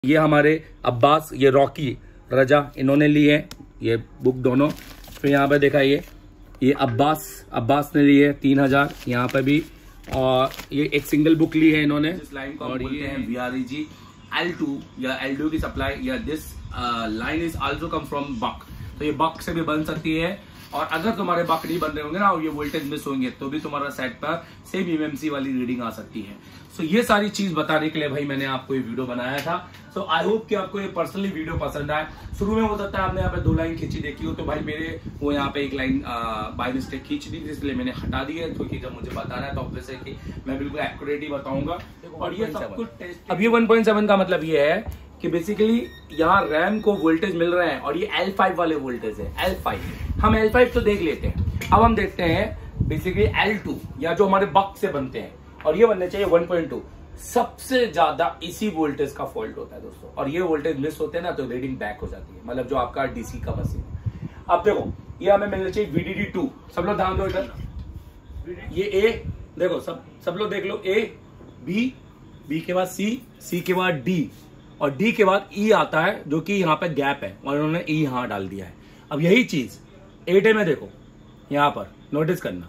ये हमारे अब्बास, ये रॉकी, रजा, इन्होंने लिए ये बुक दोनों। फिर यहाँ पे देखा ये अब्बास ने लिए 3000 यहाँ पे भी। और ये एक सिंगल बुक ली है इन्होंने। इस लाइन को और ये है VREG L2 या L2 की सप्लाई, या this line is also come from buck. तो ये बक से भी बन सकती है। और अगर तुम्हारे बक नहीं बन रहे होंगे ना और ये वोल्टेज मिस होंगे तो भी तुम्हारा सेट पर सेम EMC वाली रीडिंग आ सकती है। सो ये सारी चीज बताने के लिए भाई मैंने आपको ये वीडियो बनाया था। सो आई होप कि आपको ये पर्सनली वीडियो पसंद आए। शुरू में हो सकता है आपने यहाँ पे 2 लाइन खींची देखी हो, तो भाई मेरे वो यहाँ पे 1 लाइन बाय मिस्टेक खींच दी थी, इसलिए मैंने हटा दी है। क्योंकि जब मुझे बताना है तो ऑब्वियस है कि मैं बिल्कुल एक्यूरेट ही बताऊंगा। और ये सब कुछ टेस्ट। अब ये 1.7 का मतलब ये है कि बेसिकली यहाँ रैम को वोल्टेज मिल रहे हैं और ये L5 वाले वोल्टेज है। L5 हम L5 तो देख लेते हैं। अब हम देखते हैं बेसिकली L2 या जो हमारे बक से बनते हैं, और ये बनने चाहिए 1.2। सबसे ज्यादा इसी वोल्टेज का फॉल्ट होता है दोस्तों। और ये वोल्टेज मिस होते हैं ना तो रीडिंग बैक हो जाती है, मतलब जो आपका DC का मशीन। अब देखो ये हमें मिलना चाहिए VDD2। सब लोग ध्यान दो इधर। ये A देखो, सब लोग देख लो। A B के बाद C के बाद D और D के बाद E आता है, जो कि यहाँ पे गैप है और उन्होंने E यहाँ डाल दिया है। अब यही चीज 8A में देखो, यहां पर नोटिस करना।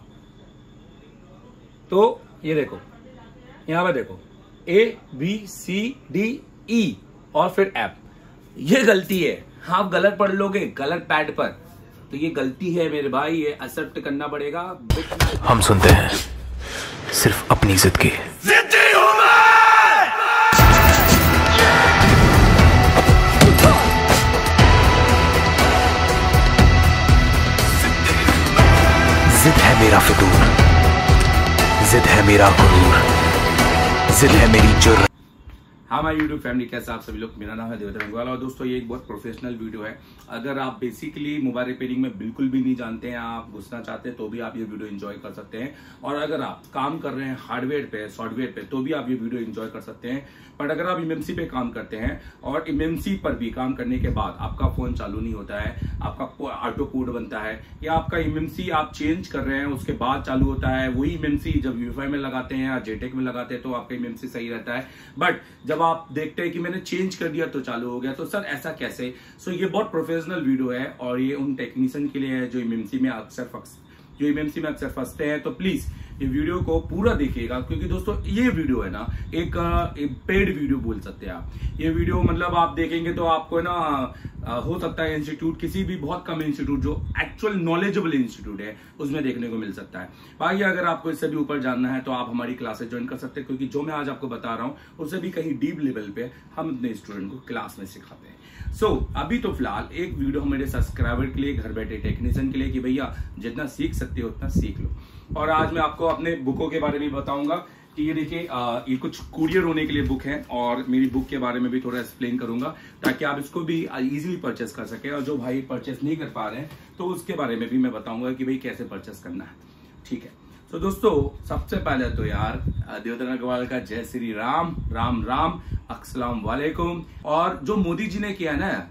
तो ये देखो यहां पर देखो A B C D E और फिर F। ये गलती है, आप गलत पढ़ लोगे गलत पैड पर, तो ये गलती है मेरे भाई, ये एक्सेप्ट करना पड़ेगा। हम सुनते हैं सिर्फ अपनी जिद की। जिद है मेरा फितूर, जिद है मेरा गुरूर, जिद है मेरी जुर्रत। हाँ माय यूट्यूब फैमिली, कैसे आप सभी लोग। मेरा नाम है देवेंद्र गंगवाल और दोस्तों ये एक बहुत प्रोफेशनल वीडियो है। अगर आप बेसिकली मोबाइल रिपेयरिंग में बिल्कुल भी नहीं जानते हैं, आप घुसना चाहते हैं, तो भी आप ये वीडियो एंजॉय कर सकते हैं। और अगर आप काम कर रहे हैं हार्डवेयर पे, सॉफ्टवेयर पे, तो भी आप ये वीडियो एंजॉय कर सकते हैं। बट अगर आप EMC पे काम करते हैं और EMC पर भी काम करने के बाद आपका फोन चालू नहीं होता है, आपका ऑटो कोड बनता है, या आपका EMC आप चेंज कर रहे हैं उसके बाद चालू होता है, वही EMC जब UEFI में लगाते हैं या JTAG में लगाते हैं तो आपका EMC सही रहता है। बट जब आप देखते हैं कि मैंने चेंज कर दिया तो चालू हो गया, तो सर ऐसा कैसे। सो ये बहुत प्रोफेशनल वीडियो है और ये उन टेक्नीशियन के लिए है जो EMC में अक्सर फंसते हैं। तो प्लीज ये वीडियो को पूरा देखिएगा, क्योंकि दोस्तों ये वीडियो है ना एक पेड वीडियो बोल सकते हैं आप। ये वीडियो मतलब आप देखेंगे तो आपको ना हो सकता है इंस्टीट्यूट, किसी भी बहुत कम इंस्टीट्यूट जो एक्चुअल नॉलेजेबल इंस्टीट्यूट है उसमें देखने को मिल सकता है। बाकी अगर आपको इससे भी ऊपर जानना है तो आप हमारी क्लासेस ज्वाइन कर सकते हैं, क्योंकि जो मैं आज आपको बता रहा हूँ उससे भी कहीं डीप लेवल पे हम अपने स्टूडेंट को क्लास में सिखाते हैं। सो अभी तो फिलहाल एक वीडियो मेरे सब्सक्राइबर के लिए, घर बैठे टेक्नीशियन के लिए, कि भैया जितना सीख सकते हो उतना सीख लो। और आज मैं आपको अपने बुकों के बारे में बताऊंगा कि ये देखिए ये कुछ कुरियर होने के लिए बुक है, और मेरी बुक के बारे में भी थोड़ा एक्सप्लेन करूंगा ताकि आप इसको भी इजीली परचेस कर सके। और जो भाई परचेस नहीं कर पा रहे हैं तो उसके बारे में भी मैं बताऊंगा कि भाई कैसे परचेस करना है। ठीक है, तो दोस्तों सबसे पहले तो यार देवेंद्र गंगवाल का जय श्री राम, राम राम, अस्सलाम वालेकुम। और जो मोदी जी ने किया ना,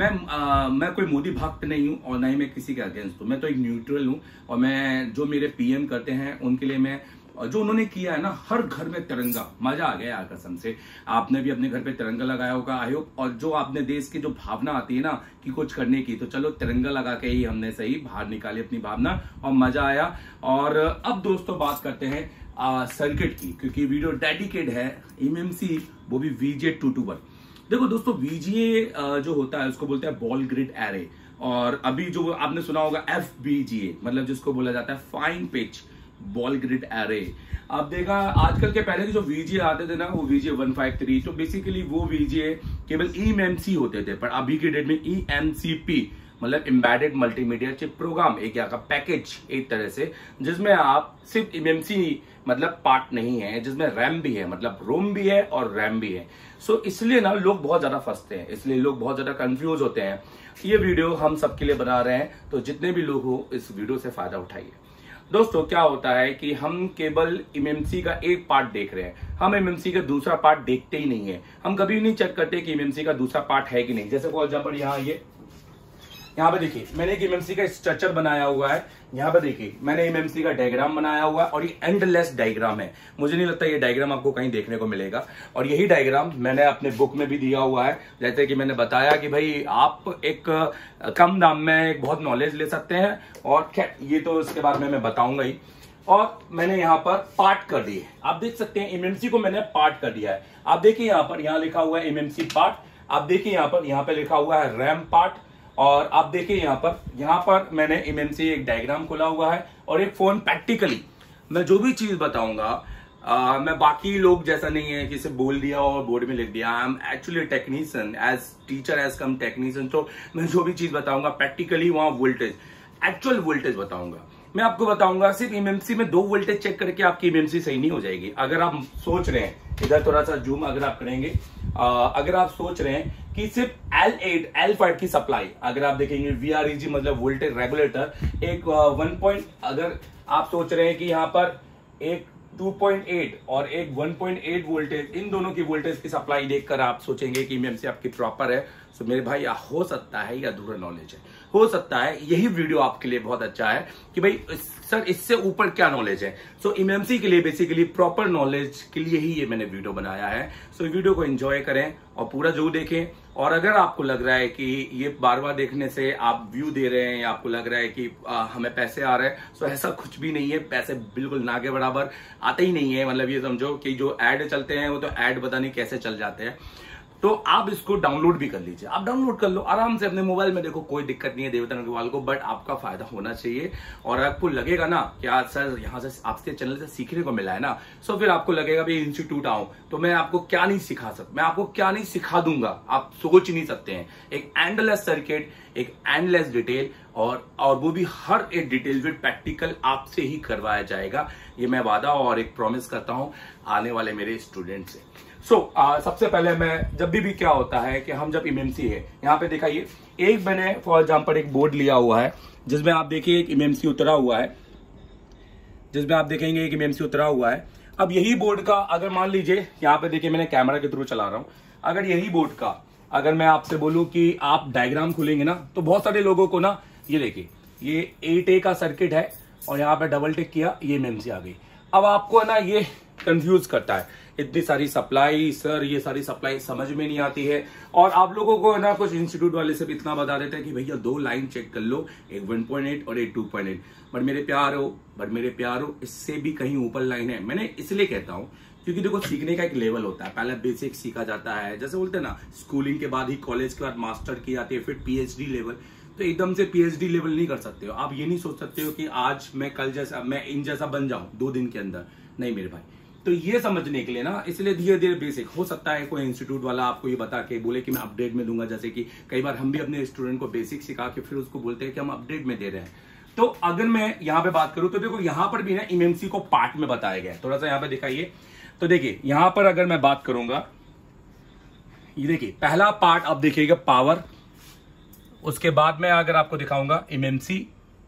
मैं कोई मोदी भक्त नहीं हूं और ना ही मैं किसी के अगेंस्ट हूं। मैं तो एक न्यूट्रल हूं। और मैं जो मेरे PM करते हैं उनके लिए मैं, जो उन्होंने किया है ना, हर घर में तिरंगा, मजा आ गया यार कसम से। आपने भी अपने घर पे तिरंगा लगाया होगा आई होप। और जो आपने देश की जो भावना आती है ना कि कुछ करने की, तो चलो तिरंगा लगा के ही हमने सही बाहर निकाली अपनी भावना और मजा आया। और अब दोस्तों बात करते हैं सर्किट की, क्योंकि वीडियो डेडिकेट है EMC, वो भी VGA221। देखो दोस्तों VGA जो होता है उसको बोलते हैं बॉल ग्रिड एरे, और अभी जो आपने सुना होगा FPGA, मतलब जिसको बोला जाता है fine pitch ball grid array. अब देखा आजकल के पहले के जो VGA आते थे ना, वो VGA 153, तो बेसिकली वो VGA केवल EMC होते थे। पर अभी के डेट में EMCP मतलब एम्बेडेड मल्टीमीडिया चिप प्रोग्राम, एक यहाँ का पैकेज एक तरह से, जिसमें आप सिर्फ EMC मतलब पार्ट नहीं है, जिसमें रैम भी है, मतलब रोम भी है और रैम भी है। सो इसलिए ना लोग बहुत ज्यादा फंसते हैं, इसलिए लोग बहुत ज्यादा कंफ्यूज होते हैं। ये वीडियो हम सबके लिए बना रहे हैं, तो जितने भी लोग हो इस वीडियो से फायदा उठाइए। दोस्तों क्या होता है कि हम केवल EMC का एक पार्ट देख रहे हैं, हम EMC का दूसरा पार्ट देखते ही नहीं है। हम कभी नहीं चेक करते कि EMC का दूसरा पार्ट है कि नहीं। जैसे फॉर एग्जाम्पल यहाँ यहाँ पे देखिए मैंने एक एमएमसी का स्ट्रक्चर बनाया हुआ है। यहाँ पे देखिए मैंने एमएमसी का डायग्राम बनाया हुआ है और ये एंडलेस डायग्राम है। मुझे नहीं लगता ये डायग्राम आपको कहीं देखने को मिलेगा। और यही डायग्राम मैंने अपने बुक में भी दिया हुआ है। जैसे कि मैंने बताया कि भाई आप एक कम दाम में एक बहुत नॉलेज ले सकते हैं। और ये तो इसके बारे में मैं बताऊंगा ही। और मैंने यहाँ पर पार्ट कर दिए, आप देख सकते हैं एमएमसी को मैंने पार्ट कर दिया है। आप देखिए यहाँ पर, यहाँ लिखा हुआ है एमएमसी पार्ट। आप देखिए यहाँ पे लिखा हुआ है रैम पार्ट। और आप देखिए यहाँ पर मैंने एमएमसी एक डायग्राम खोला हुआ है और एक फोन। प्रैक्टिकली मैं जो भी चीज बताऊंगा मैं बाकी लोग जैसा नहीं है कि सिर्फ बोल दिया और बोर्ड में लिख दिया। I am actually technician, as teacher as cum technician. तो मैं जो भी चीज बताऊंगा प्रैक्टिकली वहां वोल्टेज, एक्चुअल वोल्टेज बताऊंगा। मैं आपको बताऊंगा सिर्फ एमएमसी में 2 वोल्टेज चेक करके आपकी एमएमसी सही नहीं हो जाएगी। अगर आप सोच रहे हैं, इधर थोड़ा सा जूम अगर आप करेंगे, अगर आप सोच रहे हैं कि सिर्फ L8 L5 की सप्लाई, अगर आप देखेंगे VREG मतलब वोल्टेज रेगुलेटर, एक 1 अगर आप सोच रहे हैं कि यहाँ पर एक 2.8 और एक 1.8 वोल्टेज, इन दोनों की वोल्टेज की सप्लाई देखकर आप सोचेंगे कि एमएमसी आपकी प्रॉपर है। तो मेरे भाई हो सकता है या अधूरा नॉलेज है, हो सकता है यही वीडियो आपके लिए बहुत अच्छा है कि भाई सर इससे ऊपर क्या नॉलेज है। सो एमएमसी के लिए बेसिकली प्रॉपर नॉलेज के लिए ही ये मैंने वीडियो बनाया है। सो वीडियो को एंजॉय करें और पूरा जो देखें। और अगर आपको लग रहा है कि ये बार बार देखने से आप व्यू दे रहे हैं या आपको लग रहा है कि हमें पैसे आ रहे हैं, तो ऐसा कुछ भी नहीं है। पैसे बिल्कुल ना के बराबर आते ही नहीं है। मतलब ये समझो कि जो ऐड चलते हैं वो तो ऐड पता नहीं कैसे चल जाते हैं। तो आप इसको डाउनलोड भी कर लीजिए, आप डाउनलोड कर लो आराम से अपने मोबाइल में, देखो कोई दिक्कत नहीं है देवता अग्रवाल को। बट आपका फायदा होना चाहिए। और आपको लगेगा ना कि आज सर यहाँ से आपके चैनल से सीखने को मिला है ना, सो फिर आपको लगेगा भाई इंस्टीट्यूट आऊं तो मैं आपको क्या नहीं सिखा सकता, मैं आपको क्या नहीं सिखा दूंगा, आप सोच नहीं सकते हैं। एक एंडलेस सर्किट, एक एंडलेस डिटेल, और वो भी हर एक डिटेल विद प्रैक्टिकल आपसे ही करवाया जाएगा। ये मैं वादा और एक प्रॉमिस करता हूं आने वाले मेरे स्टूडेंट से। सबसे पहले मैं जब भी क्या होता है कि हम जब एमएमसी है, यहाँ पे दिखाइए एक मैंने फॉर एग्जांपल एक बोर्ड लिया हुआ है जिसमें आप देखिए एक एमएमसी उतरा हुआ है, जिसमें आप देखेंगे एक एमएमसी उतरा हुआ है। अब यही बोर्ड का अगर मान लीजिए यहाँ पे देखिए मैंने कैमरा के थ्रू चला रहा हूं, अगर यही बोर्ड का अगर मैं आपसे बोलूं कि आप डायग्राम खोलेंगे ना, तो बहुत सारे लोगों को ना ये देखिए ये 8A का सर्किट है और यहाँ पे डबल टिक किया, ये एमएमसी आ गई। अब आपको ना ये कंफ्यूज करता है, इतनी सारी सप्लाई, सर ये सारी सप्लाई समझ में नहीं आती है। और आप लोगों को ना कुछ इंस्टीट्यूट वाले सिर्फ इतना बता देते हैं कि भैया 2 लाइन चेक कर लो, एक 1.8 और एक 2.8। बट मेरे प्यारो इससे भी कहीं ऊपर लाइन है। मैंने इसलिए कहता हूं क्योंकि देखो सीखने का एक लेवल होता है, पहले बेसिक सीखा जाता है, जैसे बोलते हैं ना स्कूलिंग के बाद ही कॉलेज के बाद मास्टर की जाती है, फिर पीएचडी लेवल। तो एकदम से पीएचडी लेवल नहीं कर सकते हो आप। ये नहीं सोच सकते हो कि आज मैं कल जैसा मैं इन जैसा बन जाऊं 2 दिन के अंदर, नहीं मेरे भाई। तो ये समझने के लिए ना, इसलिए धीरे धीरे बेसिक हो सकता है कोई इंस्टीट्यूट वाला आपको ये बता के बोले कि मैं अपडेट में दूंगा। जैसे कि कई बार हम भी अपने स्टूडेंट को बेसिक सिखा के फिर उसको बोलते हैं कि हम अपडेट में दे रहे हैं। तो अगर मैं यहाँ पे बात करूं तो देखो यहाँ पर भी ना एमएमसी को पार्ट में बताया गया है, थोड़ा सा यहाँ पे दिखाइए। तो देखिए यहाँ पर अगर मैं बात करूंगा, ये देखिए पहला पार्ट आप देखिएगा पावर, उसके बाद में अगर आपको दिखाऊंगा एमएमसी,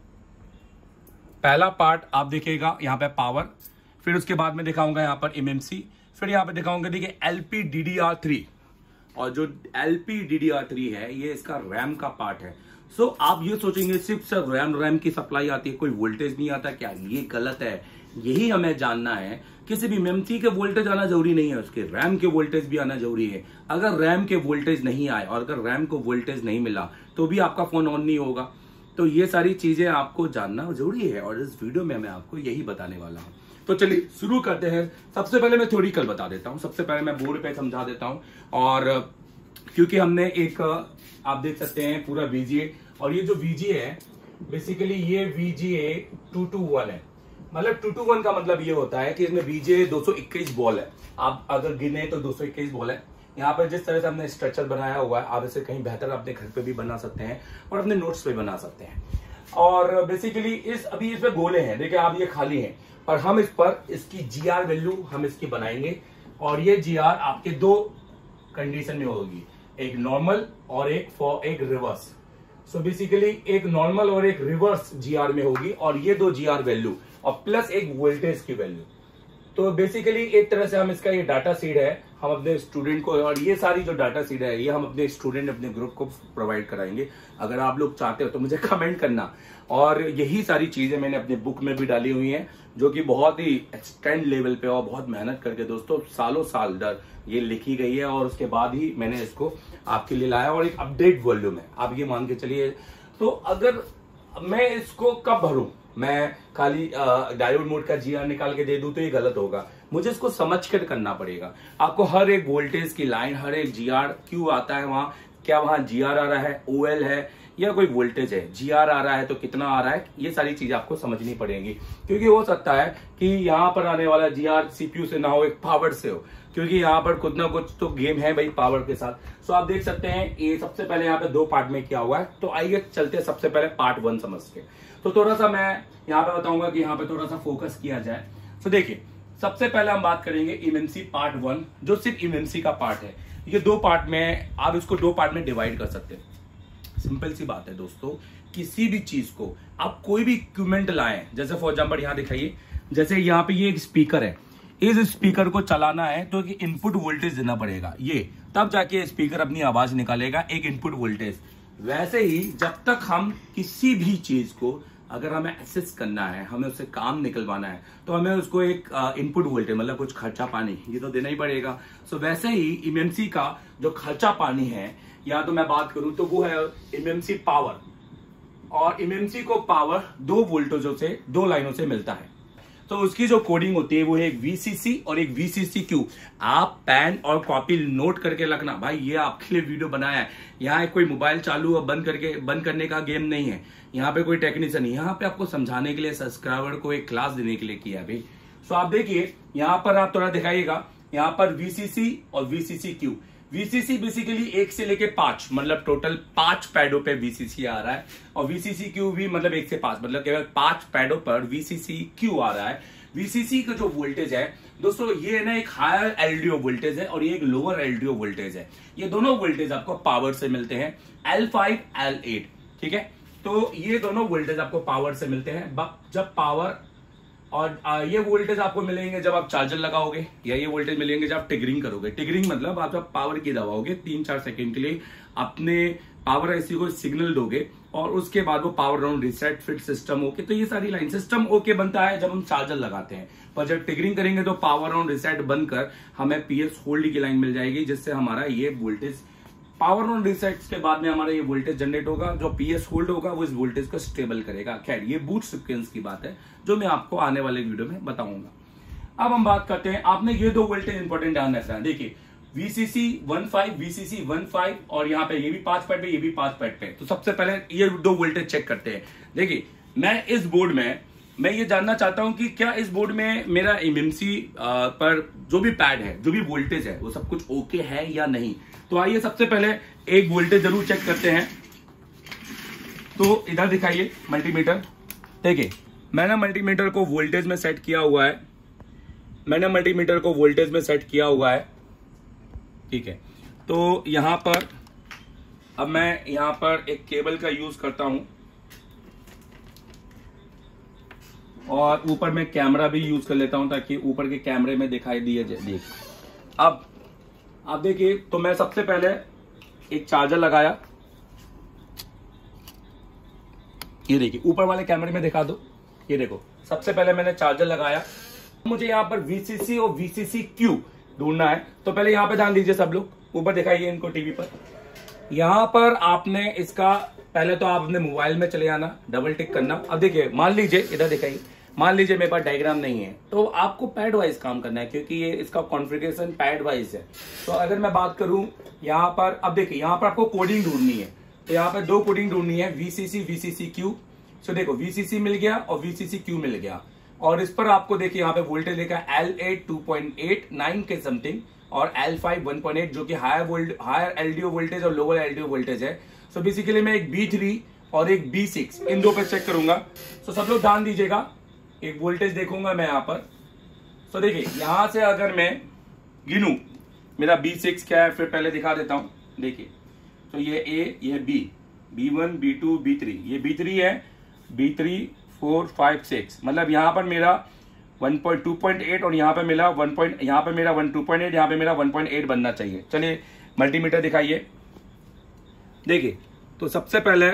पहला पार्ट आप देखिएगा यहाँ पे पावर, फिर उसके बाद में दिखाऊंगा यहाँ पर एमएमसी, फिर यहाँ पे दिखाऊंगा देखिए LPDDR3। और जो LPDDR3 है ये इसका रैम का पार्ट है। सो आप ये सोचेंगे सिर्फ सर रैम की सप्लाई आती है, कोई वोल्टेज नहीं आता क्या? ये गलत है। यही हमें जानना है, किसी भी एमएमसी के वोल्टेज आना जरूरी नहीं है, उसके रैम के वोल्टेज भी आना जरूरी है। अगर रैम के वोल्टेज नहीं आए और अगर रैम को वोल्टेज नहीं मिला तो भी आपका फोन ऑन नहीं होगा। तो ये सारी चीजें आपको जानना जरूरी है और इस वीडियो में मैं आपको यही बताने वाला हूं। तो चलिए शुरू करते हैं। सबसे पहले मैं थ्योरिकल बता देता हूं, सबसे पहले मैं बोर्ड पे समझा देता हूं। और क्योंकि हमने एक आप देख सकते हैं पूरा VGA, और ये जो VGA है बेसिकली ये VGA 221 है। मतलब 221 का मतलब ये होता है कि इसमें VGA 221 बॉल है। आप अगर गिने तो 221 बॉल है। यहाँ पर जिस तरह से हमने स्ट्रक्चर बनाया हुआ है, आप इसे कहीं बेहतर अपने घर पे भी बना सकते हैं और अपने नोट्स पे बना सकते हैं। और बेसिकली अभी इसमें गोले हैं, देखिए आप ये खाली हैं, पर हम इस पर इसकी GR वैल्यू हम इसकी बनाएंगे। और ये GR आपके 2 कंडीशन में होगी, एक नॉर्मल और एक रिवर्स। सो बेसिकली एक नॉर्मल और एक रिवर्स GR में होगी, और ये 2 GR वैल्यू और प्लस एक वोल्टेज की वैल्यू। तो बेसिकली एक तरह से हम इसका ये डाटा सीट है, हम अपने स्टूडेंट को, और ये सारी जो डाटा सीट है ये हम अपने स्टूडेंट अपने ग्रुप को प्रोवाइड कराएंगे। अगर आप लोग चाहते हो तो मुझे कमेंट करना। और यही सारी चीजें मैंने अपने बुक में भी डाली हुई हैं, जो कि बहुत ही एक्सटेंड लेवल पे और बहुत मेहनत करके दोस्तों सालों साल दर ये लिखी गई है, और उसके बाद ही मैंने इसको आपके लिए लाया, और एक अपडेट वॉल्यूम है, आप ये मान के चलिए। तो अगर मैं इसको कब भरूं, मैं खाली डायोड मोड का जीआर निकाल के दे दूं तो ये गलत होगा। मुझे इसको समझ कर करना पड़ेगा। आपको हर एक वोल्टेज की लाइन, हर एक जीआर क्यों आता है, वहां क्या वहां जीआर आ रहा है, ओएल है या कोई वोल्टेज है, जीआर आ रहा है तो कितना आ रहा है, ये सारी चीजें आपको समझनी पड़ेगी। क्योंकि हो सकता है कि यहाँ पर आने वाला जीआर सीपीयू से ना हो, एक पावर से हो, क्योंकि यहाँ पर कुछ ना कुछ तो गेम है भाई पावर के साथ। सो आप देख सकते हैं ये सबसे पहले यहाँ पे 2 पार्ट में किया हुआ है। तो आइए चलते हैं सबसे पहले पार्ट 1 समझ के। तो थोड़ा सा मैं यहाँ पे बताऊंगा कि यहाँ पे थोड़ा सा फोकस किया जाए। तो देखिए, सबसे पहले हम बात करेंगे इमेंसी पार्ट 1, जो सिर्फ इमेंसी का पार्ट है। ये 2 पार्ट में, आप इसको 2 पार्ट में डिवाइड कर सकते हैं। सिंपल सी बात है दोस्तों, किसी भी चीज को आप कोई भी इक्विपमेंट लाएं, जैसे फॉर एग्जांपल यहाँ दिखाइए, जैसे यहाँ पे ये एक स्पीकर है, इस स्पीकर को चलाना है तो इनपुट वोल्टेज देना पड़ेगा, ये तब जाके स्पीकर अपनी आवाज निकालेगा, एक इनपुट वोल्टेज। वैसे ही जब तक हम किसी भी चीज को अगर हमें एक्सेस करना है, हमें उससे काम निकलवाना है, तो हमें उसको एक इनपुट वोल्टेज मतलब कुछ खर्चा पानी ये तो देना ही पड़ेगा। सो वैसे ही इमेंसी का जो खर्चा पानी है, या तो मैं बात करूं तो वो है इमेंसी पावर, और इमेंसी को पावर 2 वोल्टेजों से, 2 लाइनों से मिलता है। तो उसकी जो कोडिंग होती है वो है एक VCC और एक VCCQ। आप पेन और कॉपी नोट करके रखना भाई, ये आपके लिए वीडियो बनाया है। यहाँ कोई मोबाइल चालू और बंद करने का गेम नहीं है, यहाँ पे कोई टेक्नीशियन नहीं, यहाँ पे आपको समझाने के लिए, सब्सक्राइबर को एक क्लास देने के लिए किया भाई। सो आप देखिए यहाँ पर, आप थोड़ा दिखाइएगा, यहाँ पर VCC और VCCQ। VCC बेसिकली 1 से लेके 5, मतलब टोटल 5 पैडों पे VCC आ रहा है, और VCCQ भी मतलब 1 से 5, मतलब केवल 5 पैडों पर VCCQ आ रहा है। VCC का जो वोल्टेज है दोस्तों, ये ना एक हायर एलडीओ वोल्टेज है और ये एक लोअर एलडीओ वोल्टेज है। ये दोनों वोल्टेज आपको पावर से मिलते हैं, L5 L8, ठीक है। तो ये दोनों वोल्टेज आपको पावर से मिलते हैं। जब पावर, और ये वोल्टेज आपको मिलेंगे जब आप चार्जर लगाओगे, या ये वोल्टेज मिलेंगे जब आप टिगरिंग करोगे। टिगरिंग मतलब आप जब पावर की दबाओगे 3-4 सेकंड के लिए अपने पावर ऐसी को सिग्नल दोगे, और उसके बाद वो power down reset fit system okay. तो ये सारी लाइन सिस्टम ओके बनता है जब हम चार्जर लगाते हैं, पर जब टिगरिंग करेंगे तो पावर ऑन रिसेट बनकर हमें PS होल्ड की लाइन मिल जाएगी, जिससे हमारा ये वोल्टेज पावर ऑन रिसेट्स के बाद में हमारा ये वोल्टेज जनरेट होगा। जो PS होल्ड होगा वो इस वोल्टेज को स्टेबल करेगा। खैर, ये बूट सीक्वेंस की बात है जो मैं आपको आने वाले वीडियो में बताऊंगा। अब हम बात करते हैं, आपने ये 2 वोल्टेज इंपॉर्टेंट ध्यान रखना है। देखिए VCC 15, VCC 15, और यहाँ पे ये भी 5 पैड पे, ये भी 5 पैड पे। तो सबसे पहले ये 2 वोल्टेज चेक करते हैं। देखिए, मैं इस बोर्ड में मैं ये जानना चाहता हूं कि क्या इस बोर्ड में मेरा इमेंसी पर जो भी पैड है, जो भी वोल्टेज है, वो सब कुछ ओके है या नहीं। तो आइए सबसे पहले एक वोल्टेज जरूर चेक करते हैं। तो इधर दिखाइए मल्टीमीटर। देखिए, मैंने मल्टीमीटर को वोल्टेज में सेट किया हुआ है, ठीक है। तो यहां पर अब मैं यहां पर एक केबल का यूज करता हूं, और ऊपर में कैमरा भी यूज कर लेता हूं ताकि ऊपर के कैमरे में दिखाई दिए जाए। अब आप देखिए, तो मैं सबसे पहले एक चार्जर लगाया, ये देखिए ऊपर वाले कैमरे में दिखा दो, ये देखो सबसे पहले मैंने चार्जर लगाया। मुझे यहाँ पर VCC और VCCQ ढूंढना है। तो पहले यहाँ पे ध्यान दीजिए सब लोग, ऊपर दिखाइए इनको टीवी पर। यहाँ पर आपने इसका पहले तो आप अपने मोबाइल में चले आना, डबल टिक करना। अब देखिए, मान लीजिए इधर दिखाइए, मान लीजिए मेरे पास डायग्राम नहीं है, तो आपको पैड वाइज काम करना है, क्योंकि ये इसका कॉन्फ़िगरेशन पैड वाइज है। तो अगर मैं बात करूं यहाँ पर, अब देखिए यहाँ पर आपको कोडिंग ढूंढनी है। तो यहाँ पर 2 कोडिंग ढूंढनी है, VCC VCCQ। तो देखो VCC मिल गया और VCCQ मिल गया, और इस पर आपको देखिए यहाँ पे वोल्टेज लिखा है L8 2.89 के समथिंग, और L5 1.8, जो कि हायर एलडीओ वोल्टेज और लोअर एलडीओ वोल्टेज है। सो बेसिकली मैं एक B3 और एक B6 इन 2 पे चेक करूंगा। तो सब लोग ध्यान दीजिएगा, एक वोल्टेज देखूंगा मैं यहाँ पर। तो देखिए यहां से अगर मैं गिनूं मेरा B6 क्या है, फिर पहले दिखा देता हूं। देखिए, तो ये A, ये B, B1 B2 B3, ये B3 है, B3 4 5 6, मतलब यहां पर मेरा 2.8 और यहाँ पे मिला यहाँ पे मेरा 2.8, यहाँ पे मेरा 1.8 बनना चाहिए। चलिए मल्टीमीटर दिखाइए। देखिए तो सबसे पहले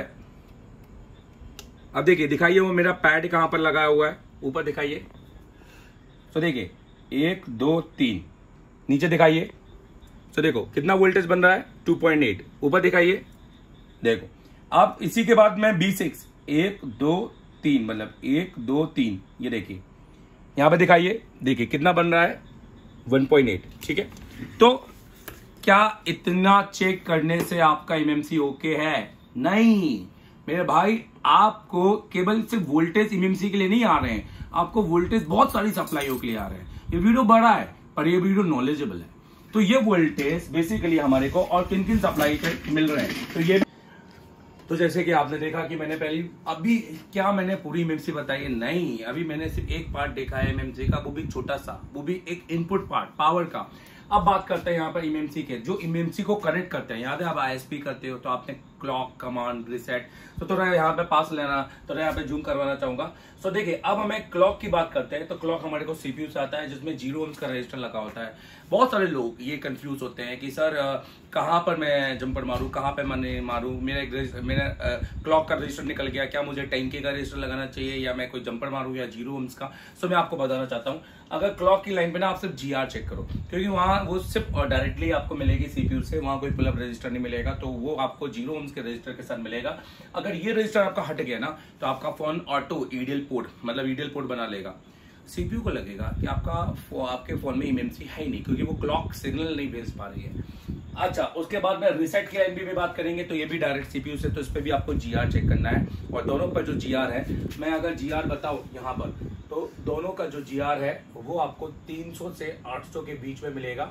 अब देखिए, दिखाइए वो मेरा पैड कहां पर लगा हुआ है, ऊपर दिखाइए। तो देखिए 1 2 3, नीचे दिखाइए। तो देखो कितना वोल्टेज बन रहा है, 2.8। ऊपर दिखाइए, देखो। अब इसी के बाद मैं B6 1 2 3 मतलब 1 2 3, ये देखिए यहां पे दिखाइए। देखिए कितना बन रहा है, 1.8। ठीक है, तो क्या इतना चेक करने से आपका एमएमसी ओके है? नहीं मेरे भाई, आपको केवल सिर्फ वोल्टेज एमएमसी के लिए नहीं आ रहे हैं, आपको वोल्टेज बहुत सारी सप्लाईयों के लिए आ रहे हैं। ये वीडियो बड़ा है पर ये वीडियो नॉलेजेबल है। तो ये वोल्टेज बेसिकली हमारे को और किन किन सप्लाई के मिल रहे हैं, तो ये तो जैसे कि आपने देखा कि मैंने अभी क्या मैंने पूरी एमएमसी बताई है? नहीं, अभी मैंने सिर्फ एक पार्ट देखा है एमएमसी का, वो भी छोटा सा, वो भी एक इनपुट पार्ट पावर का। अब बात करते हैं यहाँ पर एमएमसी के, जो एमएमसी को कनेक्ट करते हैं। याद है आप आईएसपी करते हो तो आपने क्लॉक, कमांड, रिसेट, तो थोड़ा यहाँ पे पास लेना, थोड़ा यहाँ पे जूम करवाना चाहूंगा। सो देखिए अब हमें क्लॉक की बात करते हैं, तो क्लॉक हमारे को सीपीयू से आता है जिसमें 0 ohms का रजिस्टर लगा होता है। बहुत सारे लोग ये कंफ्यूज होते हैं कि सर कहाँ पर मैं जंपर मारूं, कहाँ पे मैं मारूं, मेरा क्लॉक का रजिस्टर निकल गया, क्या मुझे 10K का रजिस्टर लगाना चाहिए या मैं कोई जंपर मारूं या 0 ohms का। सो मैं आपको बताना चाहता हूँ, अगर क्लॉक की लाइन पे ना आप सिर्फ GR चेक करो, क्योंकि वहां वो सिर्फ डायरेक्टली आपको मिलेगी सीपीयू से, वहां कोई पुल अप रजिस्टर नहीं मिलेगा, तो वो आपको 0 ohms के रजिस्टर के साथ मिलेगा। अगर ये रजिस्टर आपका हट गया ना तो आपका फोन ऑटो ईडीएल पोर्ट मतलब ईडीएल पोर्ट बना लेगा। सीपीयू को लगेगा कि आपके फोन में एमएमसी है ही नहीं, क्योंकि वो क्लॉक सिग्नल नहीं भेज पा रही है। अच्छा, उसके बाद में रिसेट की लाइन भी बात करेंगे, तो ये भी डायरेक्ट सीपीयू से, तो इस पे भी आपको GR चेक करना है। और दोनों पर जो GR है, मैं अगर GR बताऊं यहाँ पर, तो दोनों का जो GR है वो आपको 300 से 800 के बीच में मिलेगा,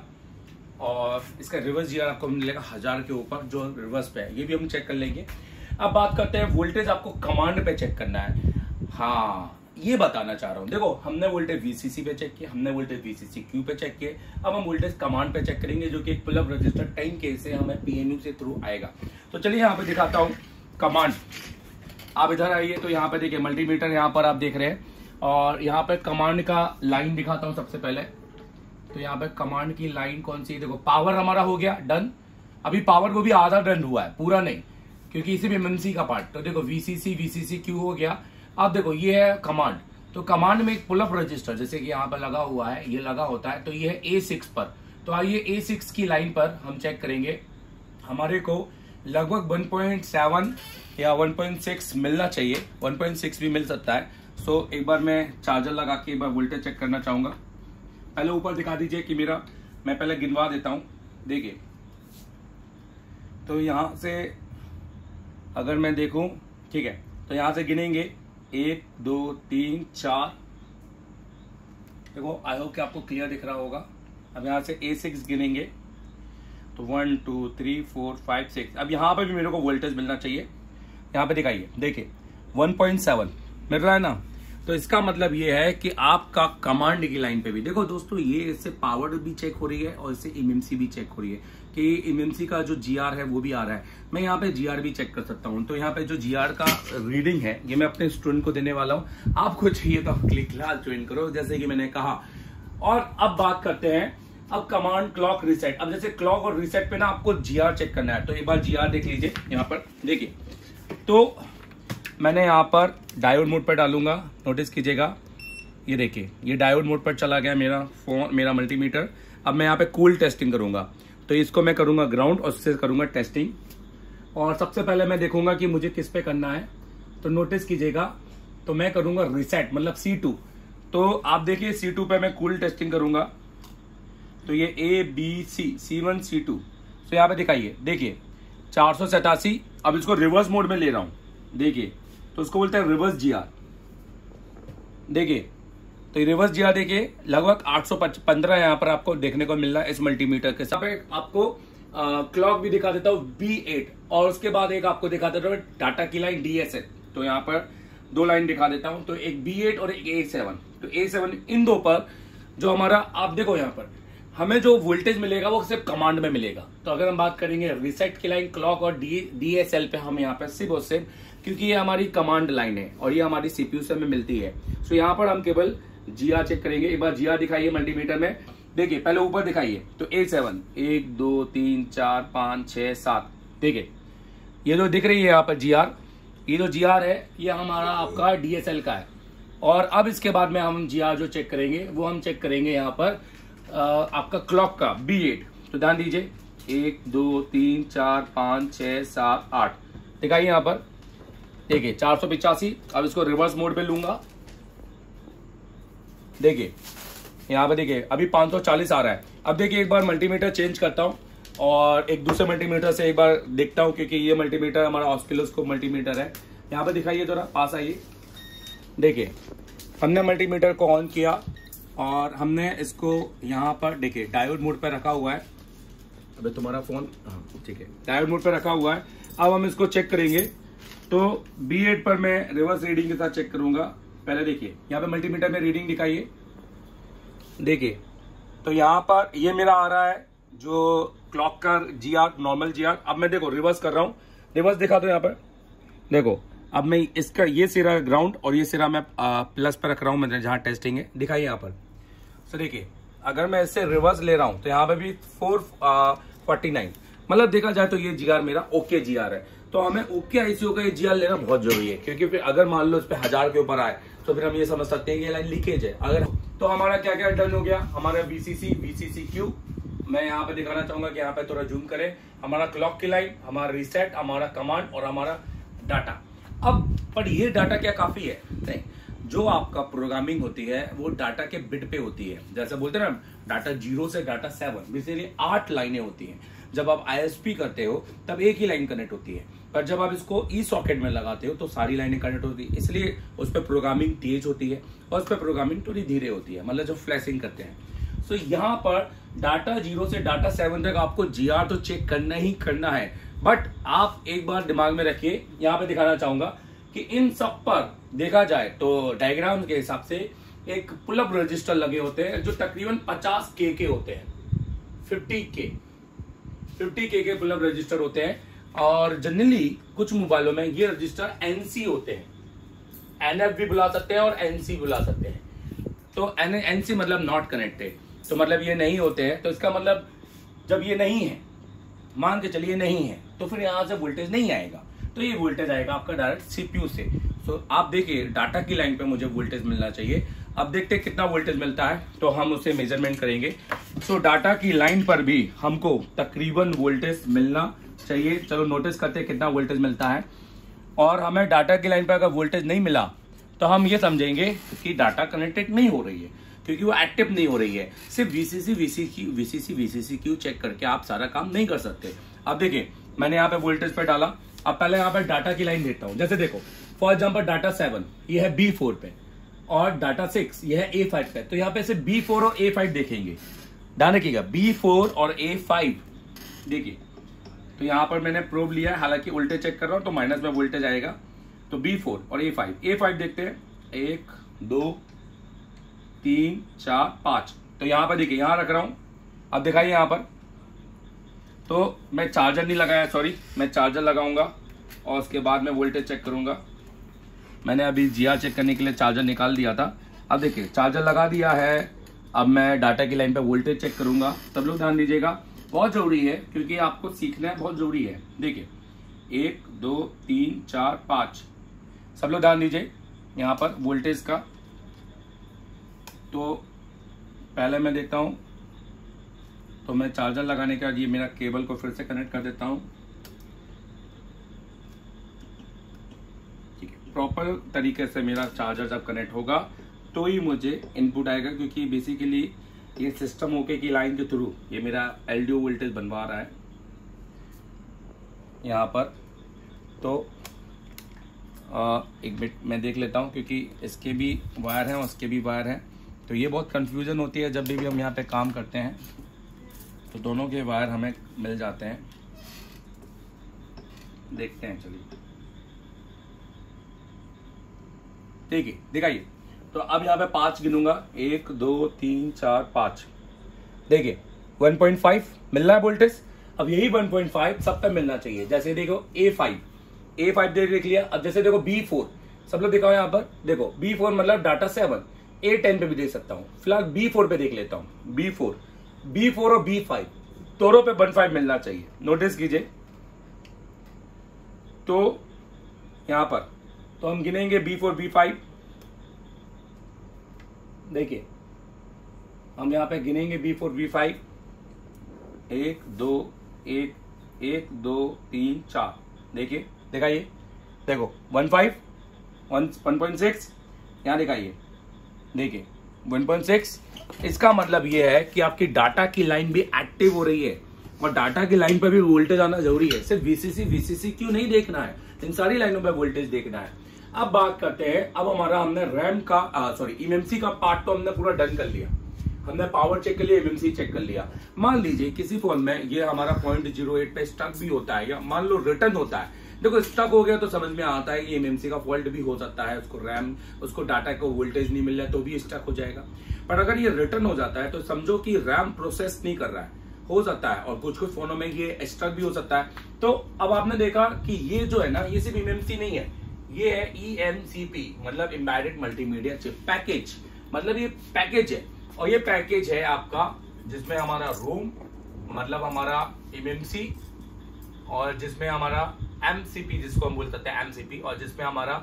और इसका रिवर्स GR आपको मिलेगा 1000 के ऊपर, जो रिवर्स पे है, ये भी हम चेक कर लेंगे। अब बात करते हैं वोल्टेज आपको कमांड पे चेक करना है। हाँ, ये बताना चाह रहा हूं, देखो हमने वोल्टेज VCC पे चेक किया, हमने वोल्टेज VCCQ पे चेक किए, अब हम वोल्टेज कमांड पे चेक करेंगे, जो कि एक पुल अप रजिस्टर 10K से हमें PMU से थ्रू आएगा। तो चलिए यहाँ पे दिखाता हूँ कमांड। आप इधर आइए, तो यहाँ पे देखिए मल्टीमीटर यहाँ पर आप देख रहे हैं, और यहाँ पे कमांड का लाइन दिखाता हूँ सबसे पहले। तो यहाँ पे कमांड की लाइन कौन सी, देखो पावर हमारा हो गया डन। अभी पावर को भी आधा डन हुआ है, पूरा नहीं, क्योंकि इसी में एमएमसी का पार्ट। तो देखो VCCQ हो गया। अब देखो ये है कमांड, तो कमांड में एक पुल अप रजिस्टर जैसे कि यहाँ पर लगा हुआ है, ये लगा होता है, तो ये है A6 पर। तो आइए A6 की लाइन पर हम चेक करेंगे, हमारे को लगभग 1.7 या 1.6 मिलना चाहिए, 1.6 भी मिल सकता है। सो एक बार मैं चार्जर लगा के एक बार वोल्टेज चेक करना चाहूंगा। पहले ऊपर दिखा दीजिए कि मेरा, मैं पहले गिनवा देता हूं। देखिए तो यहां से अगर मैं देखूं, ठीक है, तो यहां से गिनेंगे 1 2 3 4। देखो आई होप कि आपको क्लियर दिख रहा होगा। अब यहां से A6 गिनेंगे तो 1 2 3 4 5 6। अब यहां पे भी मेरे को वोल्टेज मिलना चाहिए, यहां पे दिखाइए, देखिए 1.7 मिल रहा है ना। तो इसका मतलब ये है कि आपका कमांड की लाइन पे भी, देखो दोस्तों, ये इससे पावर भी चेक हो रही है और इससे एमएमसी भी चेक हो रही है, कि एमएमसी का जो GR है वो भी आ रहा है। मैं यहाँ पे GR भी चेक कर सकता हूँ। तो यहाँ पे जो GR का रीडिंग है, ये मैं अपने स्टूडेंट को देने वाला हूँ। आपको चाहिए तो आप क्लिक लाल ज्वाइन करो, जैसे कि मैंने कहा। और अब बात करते हैं अब कमांड, क्लॉक, रिसेट। अब जैसे क्लॉक और रिसेट पे ना आपको GR चेक करना है, तो एक बार GR देख लीजिए। यहाँ पर देखिए, तो मैंने यहाँ पर डायोड मोड पर डालूंगा, नोटिस कीजिएगा, ये देखिए ये डायोड मोड पर चला गया मेरा फोन, मेरा मल्टीमीटर। अब मैं यहाँ पे कूल टेस्टिंग करूंगा, तो इसको मैं करूंगा ग्राउंड और उससे करूंगा टेस्टिंग। और सबसे पहले मैं देखूंगा कि मुझे किस पे करना है, तो नोटिस कीजिएगा, तो मैं करूंगा रिसेट मतलब C2। तो आप देखिए C2 पे मैं कूल टेस्टिंग करूंगा, तो ये ABC C1 C2। तो यहाँ पे दिखाइए, देखिए 487। अब इसको रिवर्स मोड में ले रहा हूं, देखिए, तो उसको बोलते हैं रिवर्स GR। देखिए तो रिवर्स GR देखिए लगभग 815 यहाँ पर आपको देखने को मिल रहा है इस मल्टीमीटर के साथ। आपको क्लॉक भी दिखा देता हूँ B8, और उसके बाद एक आपको दिखा देता हूँ डाटा की लाइन DSL। तो यहाँ पर 2 लाइन दिखा देता हूँ, तो एक B8 और एक A7। तो A7 इन 2 पर जो हमारा, आप देखो यहाँ पर हमें जो वोल्टेज मिलेगा वो सिर्फ कमांड में मिलेगा। तो अगर हम बात करेंगे रिसेट की लाइन, क्लॉक और DSL पे, हम यहाँ पे सिर्फ और सिर्फ, क्योंकि ये हमारी कमांड लाइन है और ये हमारी सीपीयू से हमें मिलती है, सो यहाँ पर हम केवल GR चेक करेंगे। एक बार GR दिखाइए मल्टीमीटर में। देखिए पहले ऊपर दिखाइए तो A7 1 2 3 4 5 6 7। देखिए ये जो दिख रही है यहाँ पर GR, ये जो GR है ये हमारा आपका DSL का है। और अब इसके बाद में हम GR जो चेक करेंगे वो हम चेक करेंगे यहाँ पर आपका क्लॉक का B8। तो ध्यान दीजिए 1 2 3 4 5 6 7 8 दिखाइए यहाँ पर। देखिए 485। अब इसको रिवर्स मोड पे लूंगा। देखिए यहाँ पे देखिए अभी 540 आ रहा है। अब देखिए एक बार मल्टीमीटर चेंज करता हूँ और एक दूसरे मल्टीमीटर से एक बार देखता हूँ, क्योंकि ये मल्टीमीटर हमारा ऑस्किलोस्कोप मल्टीमीटर है। यहाँ पे दिखाइए थोड़ा पास आइए। देखिए हमने मल्टीमीटर को ऑन किया और हमने इसको यहाँ पर देखिए डायोड मोड पर रखा हुआ है। अबे तुम्हारा फोन, हाँ ठीक है, डायोड मोड पर रखा हुआ है। अब हम इसको चेक करेंगे तो B8 पर मैं रिवर्स रीडिंग के साथ चेक करूंगा। पहले देखिए यहाँ पे मल्टीमीटर में रीडिंग दिखाइए। देखिए तो यहाँ पर ये मेरा आ रहा है जो क्लॉक का GR, नॉर्मल GR। अब मैं देखो रिवर्स कर रहा हूँ, रिवर्स दिखा दो यहाँ पर। देखो अब मैं इसका ये सिरा ग्राउंड और ये सिरा मैं प्लस पर रख रहा हूँ, मैंने जहाँ टेस्टिंग है दिखाइए यहाँ पर। तो देखिए अगर मैं इससे रिवर्स ले रहा हूँ तो यहाँ पे भी 449, मतलब देखा जाए तो ये GR मेरा ओके GR है। तो हमें ओके ICO का ये GR लेना बहुत जरूरी है, क्योंकि फिर अगर मान लो इस पे 1000 के ऊपर आए तो फिर हम ये समझ सकते हैं कि ये लाइन लीकेज है। अगर तो हमारा क्या क्या डन हो गया, हमारा VCC मैं यहाँ पे दिखाना चाहूंगा कि यहाँ पे थोड़ा जूम करें। हमारा क्लॉक की लाइन, हमारा रीसेट, हमारा कमांड और हमारा डाटा। अब पर ये डाटा क्या काफी है? नहीं, जो आपका प्रोग्रामिंग होती है वो डाटा के बिट पे होती है। जैसे बोलते हैं ना डाटा 0 से डाटा 7, बेसिकली 8 लाइनें होती हैं। जब आप ISP करते हो तब एक ही लाइन कनेक्ट होती है, पर जब आप इसको ई सॉकेट में लगाते हो तो सारी लाइनें कनेक्ट होती है। इसलिए उस पर प्रोग्रामिंग तेज होती है और उस पर प्रोग्रामिंग थोड़ी धीरे होती है, मतलब जो फ्लैशिंग करते हैं। तो यहाँ पर डाटा 0 से डाटा 7 तक आपको GR तो चेक करना ही करना है। बट आप एक बार दिमाग में रखिए, यहाँ पे दिखाना चाहूंगा कि इन सब पर देखा जाए तो डायग्राम के हिसाब से एक पुल अप रजिस्टर लगे होते हैं जो तकरीबन 50K के होते हैं, 50K के पुल अप रजिस्टर होते हैं। और जनरली कुछ मोबाइलों में ये रजिस्टर NC होते हैं, NF भी बुला सकते हैं और NC बुला सकते हैं। तो NC मतलब नॉट कनेक्टेड, तो मतलब ये नहीं होते हैं। तो इसका मतलब जब ये नहीं है, मान के चलिए नहीं है, तो फिर यहां से वोल्टेज नहीं आएगा, तो ये वोल्टेज आएगा आपका डायरेक्ट CPU से। तो आप देखिए डाटा की लाइन पे मुझे वोल्टेज मिलना चाहिए। अब देखते हैं कितना वोल्टेज मिलता है, तो हम उसे मेजरमेंट करेंगे। तो डाटा की लाइन पर भी हमको तकरीबन वोल्टेज मिलना चाहिए। चलो नोटिस करते हैं कितना वोल्टेज मिलता है। और हमें डाटा की लाइन पर अगर वोल्टेज नहीं मिला तो हम ये समझेंगे कि डाटा कनेक्टेड नहीं हो रही है, क्योंकि वो एक्टिव नहीं हो रही है। सिर्फ VCC चेक करके आप सारा काम नहीं कर सकते। अब देखिए मैंने यहाँ पे वोल्टेज पे डाला। अब पहले यहाँ पे डाटा की लाइन देखता हूँ। जैसे देखो फॉर एग्जाम्पल डाटा 7 ये है B4 पे और डाटा 6 ये है A5 पे। तो यहाँ पे से B4 और A5 देखेंगे, ध्यान रखिएगा B4 और A5 देखिए। तो यहाँ पर मैंने प्रोब लिया है, हालांकि उल्टे चेक कर रहा हूं तो माइनस में वोल्टेज आएगा। तो B4 और A5 देखते हैं, 1 2 3 4 5। तो यहाँ पर देखिए यहाँ रख रहा हूं। अब दिखाइए यहाँ पर, तो मैं चार्जर नहीं लगाया, सॉरी, मैं चार्जर लगाऊंगा और उसके बाद मैं वोल्टेज चेक करूंगा। मैंने अभी GR चेक करने के लिए चार्जर निकाल दिया था। अब देखिए चार्जर लगा दिया है। अब मैं डाटा की लाइन पे वोल्टेज चेक करूंगा। सब लोग ध्यान दीजिएगा, बहुत जरूरी है, क्योंकि आपको सीखना है, बहुत जरूरी है। देखिए 1 2 3 4 5, सब लोग ध्यान दीजिए यहाँ पर वोल्टेज का। तो पहले मैं देखता हूं, तो मैं चार्जर लगाने के बाद ये मेरा केबल को फिर से कनेक्ट कर देता हूं। ठीक है, प्रॉपर तरीके से मेरा चार्जर जब कनेक्ट होगा तो ही मुझे इनपुट आएगा, क्योंकि बेसिकली ये सिस्टम ओके की लाइन के थ्रू ये मेरा LDO वोल्टेज बनवा रहा है यहाँ पर। तो एक मिनट मैं देख लेता हूँ, क्योंकि इसके भी वायर हैं और उसके भी वायर हैं। तो ये बहुत कंफ्यूजन होती है जब भी हम यहाँ पे काम करते हैं, तो दोनों के वायर हमें मिल जाते हैं। देखते हैं, चलिए ठीक है, दिखाइए। तो अब यहाँ पे 5 गिनूंगा, 1 2 3 4 5। देखिए 1.5 मिल रहा है वोल्टेज। अब यही 1.5 सब पे मिलना चाहिए। जैसे देखो A5 देख लिया। अब जैसे देखो B4, सब लोग दिखाओ यहाँ पर। देखो B4 मतलब डाटा 7, A10 पे भी दे सकता हूँ। फिलहाल B4 पे देख लेता हूँ। B4 और B5 दोनों पे 1.5 मिलना चाहिए। नोटिस कीजिए, तो यहां पर तो हम गिनेंगे B4 B5। देखिए हम यहां पे गिनेंगे B4 B5, 1 2 1 2 3 4। देखिए दिखाइए, देखो 1.5 1.6 यहां दिखाइए, देखिए 1.6। इसका मतलब ये है कि आपकी डाटा की लाइन भी एक्टिव हो रही है और डाटा की लाइन पर भी वोल्टेज आना जरूरी है। सिर्फ वीसीसी क्यों नहीं देखना है, इन सारी लाइनों पर वोल्टेज देखना है। अब बात करते हैं, अब हमारा हमने रैम का एमएमसी का पार्ट तो हमने पूरा डन कर लिया। हमने पावर चेक कर लिया, एमएमसी चेक कर लिया। मान लीजिए किसी फोन में ये हमारा 0.08 पे स्टक भी होता है, या मान लो रिटर्न होता है। देखो स्टक हो गया तो समझ में आता है कि एमएमसी का फॉल्ट भी हो सकता है, उसको डाटा को वोल्टेज नहीं मिल रहा है तो भी स्टक हो जाएगा। पर अगर ये रिटर्न हो जाता है तो समझो कि रैम प्रोसेस नहीं कर रहा है, हो सकता है। और कुछ फोनों में ये स्टक भी हो सकता है। तो अब आपने देखा कि ये जो है ना, ये सिर्फ एमएमसी नहीं है, ये है EMCP, मतलब एम्बेडेड मल्टीमीडिया चिप पैकेज। मतलब ये पैकेज है, और ये पैकेज है आपका जिसमें हमारा रोम मतलब हमारा एमएमसी, और जिसमें हमारा MCP जिसको हम बोल सकते हैं MCP, और जिसमें हमारा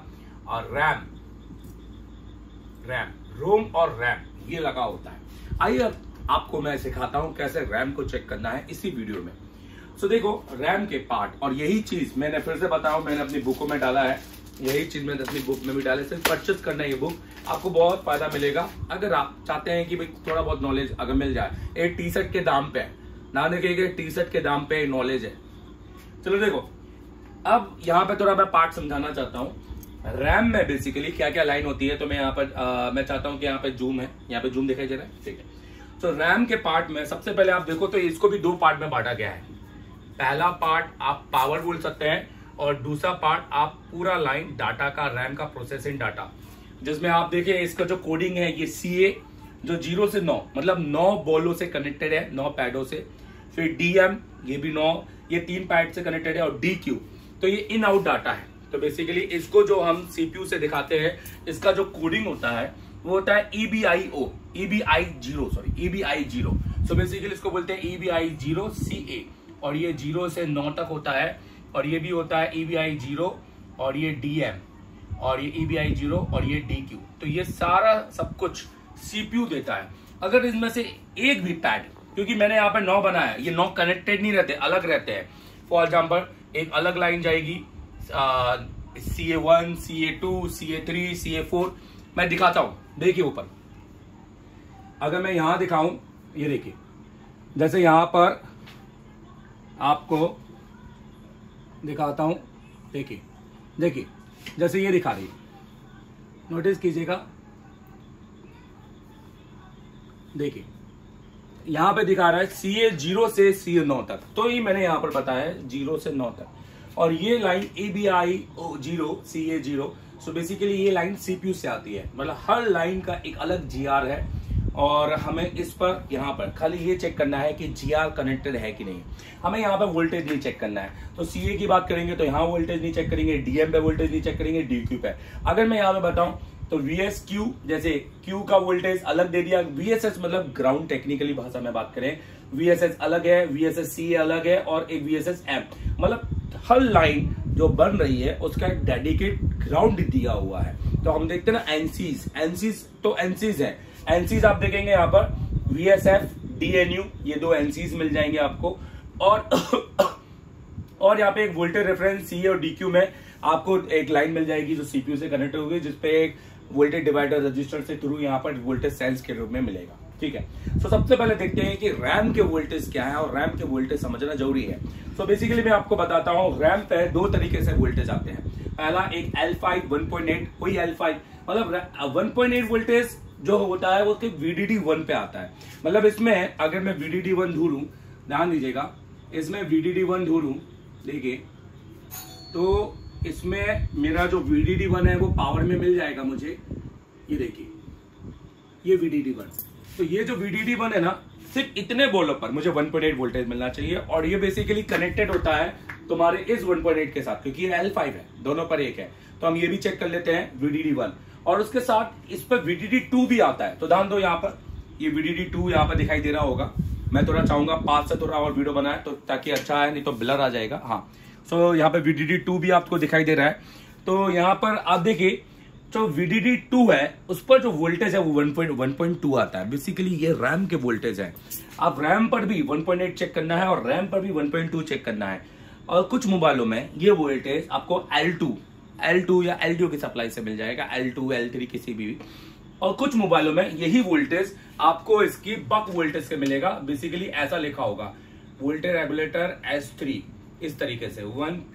रैम रोम और रैम ये लगा होता है। आइए आपको मैं सिखाता हूं कैसे रैम को चेक करना है इसी वीडियो में। सो देखो रैम के पार्ट, और यही चीज मैंने फिर से बताऊं, मैंने अपनी बुकों में डाला है, यही चीज मैंने अपनी बुक में भी डाले। सिर्फ परचेज करना है ये बुक, आपको बहुत फायदा मिलेगा। अगर आप चाहते हैं कि भाई थोड़ा बहुत नॉलेज अगर मिल जाए, एक टी शर्ट के दाम पे है ना, देखिए टी शर्ट के दाम पे नॉलेज है। चलो देखो, अब यहाँ पे थोड़ा मैं पार्ट समझाना चाहता हूँ। रैम में बेसिकली क्या क्या लाइन होती है, तो मैं यहाँ पर मैं चाहता हूँ कि यहाँ पे जूम है, यहाँ पे जूम दिखाई दे रहा है, ठीक है। तो रैम के पार्ट में सबसे पहले आप देखो तो इसको भी 2 पार्ट में बांटा गया है। पहला पार्ट आप पावर बोल सकते हैं, और दूसरा पार्ट आप पूरा लाइन डाटा का, रैम का प्रोसेसिंग डाटा, जिसमें आप देखिए इसका जो कोडिंग है ये CA जो 0 से 9 मतलब 9 बॉलों से कनेक्टेड है, 9 पैडों से। फिर DM ये भी 9, ये 3 पैड से कनेक्टेड है, और DQ तो ये इन आउट डाटा है। तो बेसिकली इसको जो हम CPU से दिखाते हैं, इसका जो कोडिंग होता है वो होता है EBI0। सो बेसिकली इसको बोलते हैं EBI0 CA, और ये 0 से 9 तक होता है। और ये भी होता है EBI0, और ये DM, और ये EBI0, और ये DQ। तो ये सारा सब कुछ CPU देता है। अगर इसमें से एक भी पैड, क्योंकि मैंने यहाँ पे 9 बनाया है, ये 9 कनेक्टेड नहीं रहते, अलग रहते हैं। फॉर एग्जाम्पल एक अलग लाइन जाएगी CA1, CA2, CA3, CA4। मैं दिखाता हूं, देखिए ऊपर अगर मैं यहां दिखाऊं, ये देखिए जैसे यहां पर आपको दिखाता हूं, देखिए जैसे ये दिखा रही है, नोटिस कीजिएगा, देखिए यहां पे दिखा रहा है CA0 से CA9 तक। तो ये मैंने यहां पर बताया है 0 से 9 तक। और ये line EBI0 CA0। So basically ये लाइन CPU से आती है, मतलब हर लाइन का एक अलग GR है, और हमें इस पर यहाँ पर खाली ये चेक करना है कि GR कनेक्टेड है कि नहीं। हमें यहाँ पे वोल्टेज नहीं चेक करना है। तो CA की बात करेंगे तो यहाँ वोल्टेज नहीं चेक करेंगे, DM पे वोल्टेज नहीं चेक करेंगे, DQ पे। अगर मैं यहाँ पे बताऊं तो VSQ, जैसे Q का वोल्टेज अलग दे दिया, VSS मतलब ग्राउंड टेक्निकली भाषा में बात करें, VSS अलग है, VSS-C अलग है, और एक VSS-M। मतलब हर लाइन जो बन रही है उसका एक डेडिकेट ग्राउंड दिया हुआ है। तो हम देखते हैं ना एनसीज, तो एनसीज है, एनसीज आप देखेंगे यहाँ पर VSF, DNU, ये 2 एनसीज मिल जाएंगे आपको। और यहाँ पे एक वोल्टेज रेफरेंस CA और DQ में आपको एक लाइन मिल जाएगी जो CPU से कनेक्ट होगी, जिसपे एक वोल्टेज डिवाइडर रजिस्टर से थ्रू यहाँ पर वोल्टेज सेंस के रूप में मिलेगा, ठीक है। तो सबसे पहले देखते हैं कि रैम के वोल्टेज क्या है, और रैम के वोल्टेज समझना जरूरी है। तो बेसिकली मैं आपको बताता हूँ, रैम पे 2 तरीके से वोल्टेज आते हैं। पहला एक L5 1.8, कोई L5 मतलब 1.8 वोल्टेज जो होता है वो VDD1 पे आता है। मतलब इसमें अगर मैं VDD1 ढूंढूं, ध्यान दीजिएगा, इसमें VDD1 ढूंढूं, देखिए तो इसमें मेरा जो VDD1 है वो पावर में मिल जाएगा मुझे। ये देखिए ये VDD1, तो ये जो VDD1 है ना, सिर्फ इतने बोलों पर मुझे 1.8 वोल्टेज मिलना चाहिए, और ये बेसिकली कनेक्टेड होता है। तुम्हारे इस 1.8 के साथ, क्योंकि ये L5 है, दोनों पर एक है, तो हम ये भी चेक कर लेते हैं VDD1, और उसके साथ इस पर VDD2 भी आता है। तो ध्यान दो, यहाँ पर ये VDD2 यहाँ पर दिखाई दे रहा होगा। मैं थोड़ा चाहूंगा पास से थोड़ा और वीडियो बनाए, तो ताकि अच्छा है, नहीं तो ब्लर आ जाएगा। हाँ, सो यहाँ पे VDD2 भी आपको दिखाई दे रहा है। तो यहाँ पर आप देखिए, जो VDD2 है उस पर जो वोल्टेज है वो 1.2 आता है। बेसिकली ये रैम के वोल्टेज है। आप रैम पर भी 1.8 चेक करना है और रैम पर भी 1.2 चेक करना है। और कुछ मोबाइलों में ये वोल्टेज आपको L2 या L2 की सप्लाई से मिल जाएगा, L2 L3 किसी भी। और कुछ मोबाइलों में यही वोल्टेज आपको इसकी बक वोल्टेज से मिलेगा। बेसिकली ऐसा लिखा होगा, वोल्टेज रेगुलेटर S3, इस तरीके से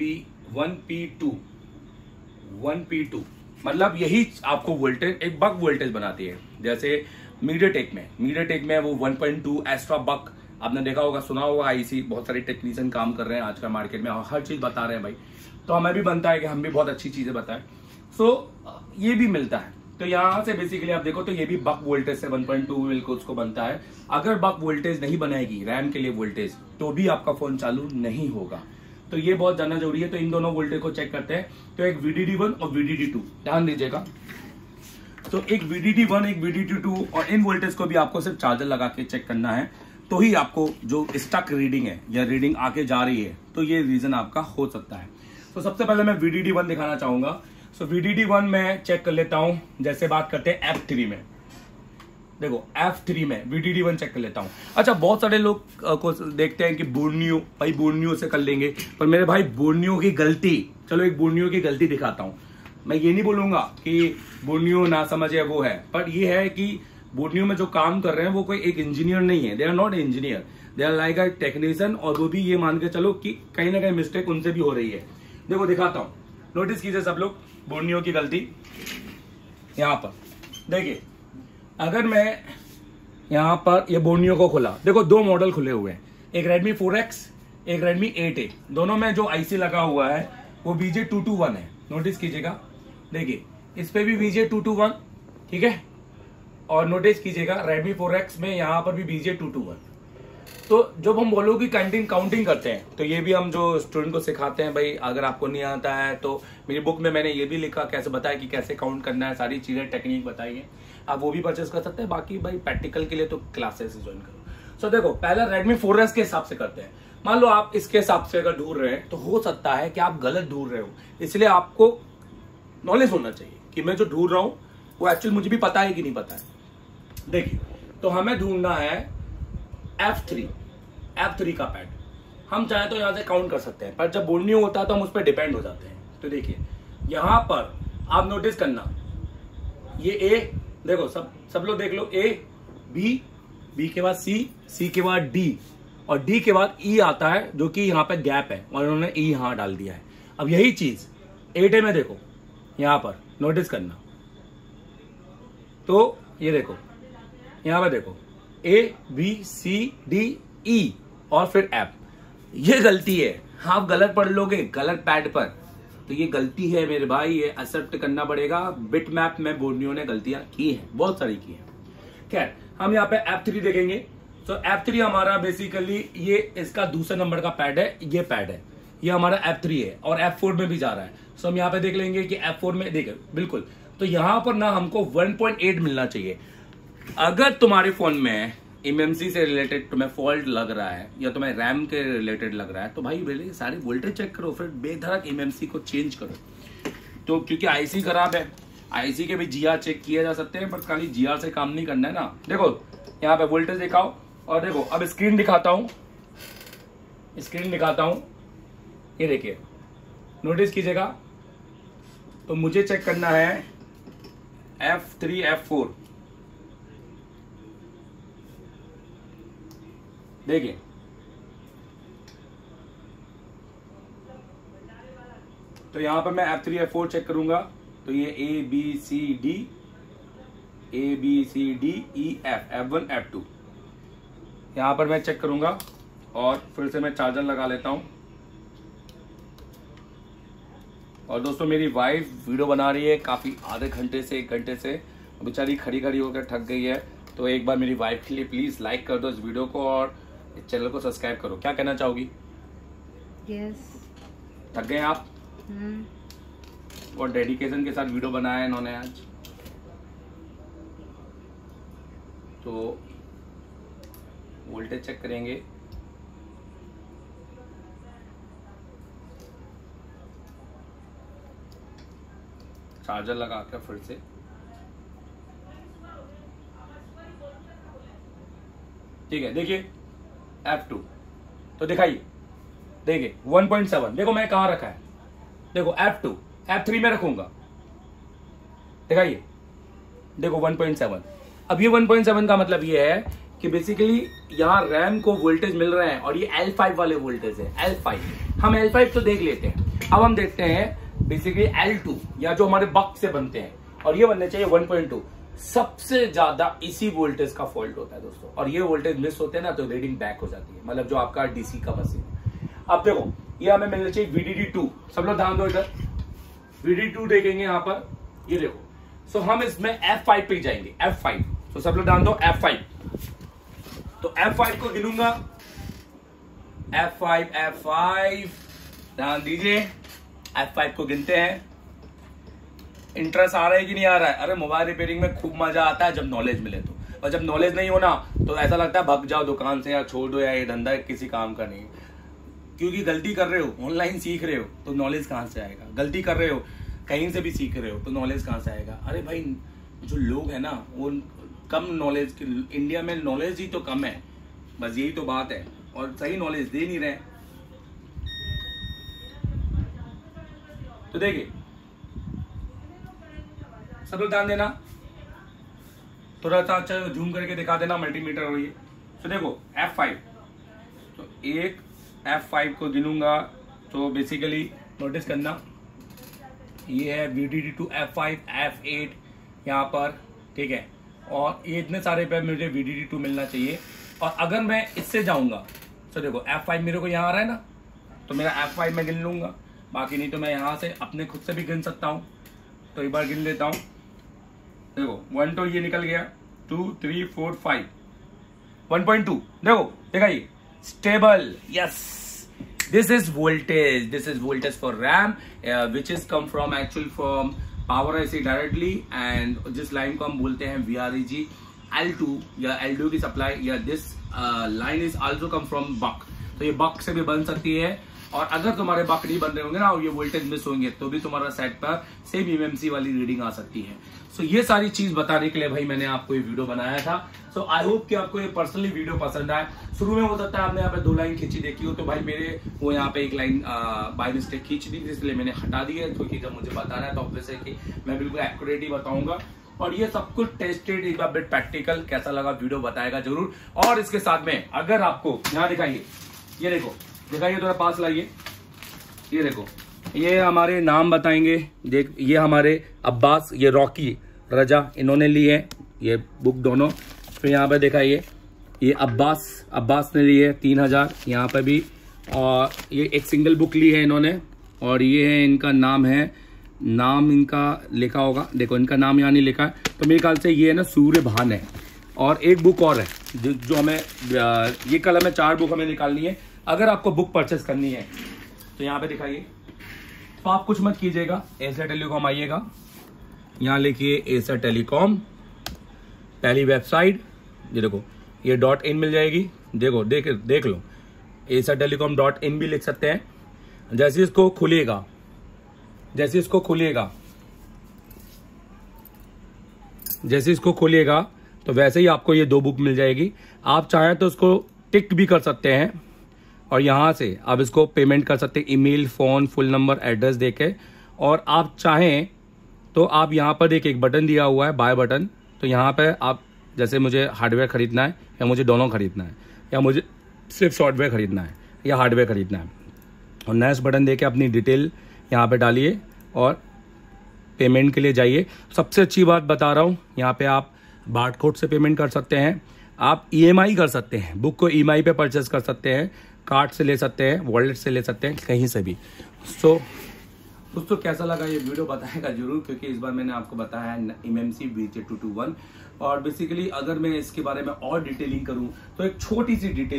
1P2, मतलब यही आपको वोल्टेज एक बक वोल्टेज बनाती है। जैसे मीडियाटेक में वो 1.2 एक्स्ट्रा बक, आपने देखा होगा, सुना होगा, आईसी बहुत सारे टेक्नीशियन काम कर रहे हैं आजकल मार्केट में और हर चीज बता रहे हैं भाई। तो हमें भी बनता है कि हम भी बहुत अच्छी चीजें बताएं। सो ये भी मिलता है। तो यहाँ से बेसिकली आप देखो तो ये भी बक वोल्टेज से 1.2 मिलकर उसको बनता है। अगर बक वोल्टेज नहीं बनाएगी रैम के लिए वोल्टेज, तो भी आपका फोन चालू नहीं होगा। तो ये बहुत जानना जरूरी है। तो इन दोनों वोल्टेज को चेक करते हैं। तो एक VDD1 और VDD2 ध्यान दीजिएगा। तो एक VDD1 एक VDD2, और इन वोल्टेज को भी आपको सिर्फ चार्जर लगा के चेक करना है, तो ही आपको जो स्टक रीडिंग है या रीडिंग आके जा रही है, तो ये रीजन आपका हो सकता है। तो सबसे पहले मैं VDD1 दिखाना चाहूंगा। सो VDD1 में चेक कर लेता हूं। जैसे बात करते हैं F3 में, देखो F3 में VDD1 चेक कर लेता हूं। अच्छा, बहुत सारे लोग को देखते हैं कि बोर्नियो से कर लेंगे, पर मेरे भाई बोर्नियो की गलती, चलो एक बोर्नियो की गलती दिखाता हूं। मैं ये नहीं बोलूंगा कि बोर्नियो ना समझे वो है, पर ये है कि बोर्नियो में जो काम कर रहे हैं वो कोई एक इंजीनियर नहीं है। They are not engineer, they are like a technician. और वो भी ये मान के चलो कि कहीं ना कहीं मिस्टेक उनसे भी हो रही है। देखो दिखाता हूं, नोटिस कीजिए सब लोग बोर्नियो की गलती। यहां पर देखिए, अगर मैं यहां पर ये बोर्नियो को खोला, देखो दो मॉडल खुले हुए हैं, एक Redmi 4X, एक Redmi 8A। दोनों में जो आईसी लगा हुआ है वो BJ221 है। नोटिस कीजिएगा, देखिए इस पे भी BJ221, ठीक है। और नोटिस कीजिएगा Redmi 4X में यहां पर भी BJ221। तो जब हम बोलो कि काउंटिंग करते हैं, तो ये भी हम जो स्टूडेंट को सिखाते हैं भाई। अगर आपको नहीं आता है तो मेरी बुक में मैंने ये भी लिखा, कैसे बताया कि कैसे काउंट करना है, सारी चीजें टेक्निक बताई है। आप वो भी परचेस कर सकते हैं। बाकी भाई प्रैक्टिकल के लिए तो क्लासेस ज्वाइन करो। सो देखो, पहले Redmi 4S के हिसाब से करते हैं। मान लो आप इसके हिसाब से अगर ढूंढ रहे हैं, तो हो सकता है कि आप गलत ढूंढ रहे हो। इसलिए आपको नॉलेज होना चाहिए कि मैं जो ढूंढ रहा हूं वो एक्चुअली मुझे भी पता है कि नहीं पता है। देखिए, तो हमें ढूंढना है F3 का पैड। हम चाहे तो यहां से काउंट कर सकते हैं, पर जब बोर्नियो होता है तो हम उस पर डिपेंड हो जाते हैं। तो देखिए यहां पर आप नोटिस करना, ये A, देखो सब लोग देख लो, A, B के बाद C के बाद D, और D के बाद E आता है, जो कि यहाँ पे गैप है और उन्होंने E यहां डाल दिया है। अब यही चीज 8A में देखो, यहां पर नोटिस करना, तो ये देखो यहां पर देखो A B C D E और फिर F। ये गलती है, आप गलत पढ़ लोगे गलत पैड पर, तो ये गलती है मेरे भाई, ये एक्सेप्ट करना पड़ेगा। बिट मैप में बोर्नियो ने गलतियां की हैं, बहुत सारी की हैं। खैर, हम यहाँ पे F3 देखेंगे। तो F3 हमारा बेसिकली ये इसका दूसरे नंबर का पैड है, ये पैड है, ये हमारा F3 है और F4 में भी जा रहा है। सो हम यहाँ पे देख लेंगे कि F4 में देखें बिल्कुल, तो यहाँ पर ना हमको 1.8 मिलना चाहिए। अगर तुम्हारे फोन में MMC से रिलेटेड तुम्हें फॉल्ट लग रहा है या तुम्हें रैम के रिलेटेड लग रहा है, तो भाई पहले सारे वोल्टेज चेक करो, फिर बेधड़क MMC को चेंज करो। तो क्योंकि आईसी खराब है, आईसी के भी GR चेक किए जा सकते हैं, पर खाली GR से काम नहीं करना है ना। देखो यहाँ पे वोल्टेज दिखाओ, और देखो अब स्क्रीन दिखाता हूँ, ये देखिए नोटिस कीजिएगा। तो मुझे चेक करना है F3 F4, देखिए तो यहां पर मैं F3 F4 चेक करूंगा, तो ये A B C D E F F1 F2 यहां पर मैं चेक करूंगा। और फिर से मैं चार्जर लगा लेता हूं। और दोस्तों मेरी वाइफ वीडियो बना रही है काफी, आधे घंटे से 1 घंटे से, बेचारी खड़ी होकर थक गई है। तो एक बार मेरी वाइफ के लिए प्लीज लाइक कर दो इस वीडियो को और इस चैनल को सब्सक्राइब करो। क्या कहना चाहोगी? यस, थक गए आप? और डेडिकेशन के साथ वीडियो बनाया है इन्होंने आज। तो वोल्टेज चेक करेंगे। चार्जर लगा के फिर से ठीक है। देखिए F2 तो दिखाइए, देखिए 1.7। देखो मैं कहां रखा है, देखो F2 F3 में रखूंगा, दिखाइए, देखो 1.7। अब ये 1.7 का मतलब ये है कि बेसिकली यहाँ रैम को वोल्टेज मिल रहे हैं और ये L5 वाले वोल्टेज है। L5 हम L5 तो देख लेते हैं, अब हम देखते हैं बेसिकली L2 या जो हमारे बक से बनते हैं, और ये बनने चाहिए 1.2। सबसे ज्यादा इसी वोल्टेज का फॉल्ट होता है दोस्तों, और ये वोल्टेज मिस होते हैं ना तो रीडिंग बैक हो जाती है, मतलब जो आपका डीसी का मशीन है। अब देखो ये हमें मिलना चाहिए VDD2। सब लोग ध्यान दो इधर, VDD2 देखेंगे यहाँ पर, ये देखो। सो हम इसमें F5 पे जाएंगे, F5। तो सब लोग ध्यान दो F5। तो F5 को गिनूंगा, F5 ध्यान दीजिए, F5 को गिनते हैं। इंटरेस्ट आ रहा है कि नहीं आ रहा है? अरे मोबाइल रिपेयरिंग में खूब मजा आता है जब नॉलेज मिले तो, और जब नॉलेज नहीं हो ना तो ऐसा लगता है भाग जाओ दुकान से या छोड़ दो, या ये धंधा किसी काम का नहीं। क्योंकि गलती कर रहे हो, ऑनलाइन सीख रहे हो तो नॉलेज कहां से आएगा? गलती कर रहे हो, कहीं से भी सीख रहे हो तो नॉलेज कहां से आएगा? अरे भाई जो लोग है ना वो कम नॉलेज, इंडिया में नॉलेज ही तो कम है, बस यही तो बात है, और सही नॉलेज दे नहीं रहे। तो देखिए सब लोग ध्यान देना, थोड़ा सा अच्छा जूम करके दिखा देना मल्टीमीटर हो ये। तो देखो F5, तो एक F5 को गिनूंगा तो बेसिकली नोटिस करना, ये है VDD2 F5 F8 यहाँ पर, ठीक है। और ये इतने सारे पे मुझे VDD2 मिलना चाहिए। और अगर मैं इससे जाऊंगा तो देखो F5 मेरे को यहाँ आ रहा है ना, तो मेरा F5 में गिन लूंगा, बाकी नहीं तो मैं यहाँ से अपने खुद से भी गिन सकता हूँ। तो एक बार गिन लेता हूँ, देखो 1 तो ये निकल गया, 2 3 4 5 1.2। देखो दिखाइए stable, yes, this is voltage for RAM which is come from actually from power IC directly, and जिस लाइन को हम बोलते हैं VREG L2 या L2 की सप्लाई, या this line is also come from buck. तो ये बक से भी बन सकती है, और अगर तुम्हारे बक नहीं बन रहे होंगे ना और ये वोल्टेज मिस होंगे तो भी तुम्हारा सेट पर सेम EMC वाली रीडिंग आ सकती है। सो ये सारी चीज बताने के लिए भाई मैंने आपको ये वीडियो बनाया था। सो आई होप कि आपको ये पर्सनली वीडियो पसंद आए। शुरू में हो सकता है आपने यहाँ पे 2 लाइन खींची देखी हो, तो भाई मेरे वो यहाँ पे 1 लाइन बाय मिस्टेक खींच दी, इसलिए मैंने हटा दी है, क्योंकि जब मुझे बताना है तो ऑब्वियस है कि मैं बिल्कुल एक्यूरेट ही बताऊंगा। और ये सब कुछ टेस्टेड, एक बार प्रैक्टिकल, कैसा लगा वीडियो बताएगा जरूर। और इसके साथ में अगर आपको यहाँ दिखाइए, ये देखो दिखाइए, थोड़ा पास लाइए, ये देखो ये हमारे नाम बताएंगे। देख ये हमारे अब्बास, ये रॉकी, रजा, इन्होंने ली है ये बुक दोनों। फिर यहाँ पे दिखाइए ये अब्बास ने ली है 3000 यहाँ पे भी, और ये एक सिंगल बुक ली है इन्होंने, और ये है इनका नाम है, नाम इनका लिखा होगा, देखो इनका नाम यहाँ नहीं लिखा है, तो मेरे ख्याल से ये है ना सूर्य भान है। और एक बुक और है जो हमें, ये कल हमें 4 बुक हमें निकालनी है। अगर आपको बुक परचेस करनी है तो यहाँ पे दिखाइए, तो आप कुछ मत कीजिएगा, एसर टेलीकॉम आइएगा, यहाँ लिखिए एसर टेलीकॉम, पहली वेबसाइट, ये देखो ये .in मिल जाएगी, देखो देख लो, एसर टेलीकॉम .in भी लिख सकते हैं। जैसे इसको खोलिएगा तो वैसे ही आपको ये 2 बुक मिल जाएगी। आप चाहें तो उसको टिक भी कर सकते हैं, और यहाँ से आप इसको पेमेंट कर सकते हैं, email, phone, full number, address देके। और आप चाहें तो आप यहाँ पर एक बटन दिया हुआ है, बाय बटन, तो यहाँ पे आप, जैसे मुझे हार्डवेयर खरीदना है या मुझे दोनों खरीदना है, या मुझे सिर्फ सॉफ्टवेयर खरीदना है या हार्डवेयर खरीदना है, और नेक्स्ट बटन देके अपनी डिटेल यहाँ पे डालिए और पेमेंट के लिए जाइए। सबसे अच्छी बात बता रहा हूँ, यहाँ पे आप बारकोड से पेमेंट कर सकते हैं, आप EMI कर सकते हैं, बुक को EMI पे परचेस कर सकते हैं, कार्ड से ले सकते हैं, वॉलेट से ले सकते हैं, कहीं से भी। सो दोस्तों कैसा लगा ये वीडियो बताएगा जरूर, क्योंकि इस बार मैंने आपको बताया है MMC VJ221, और बेसिकली अगर मैं इसके बारे में और डिटेलिंग करूं तो एक छोटी सी डिटेलिंग